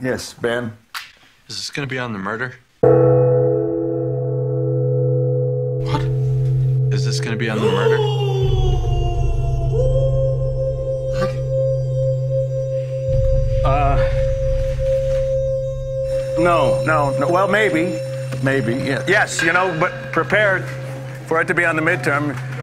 Yes, Ben. Is this going to be on the murder? What? Is this going to be on the murder? No. Well, maybe. Yeah. Yes, but prepared for it to be on the midterm.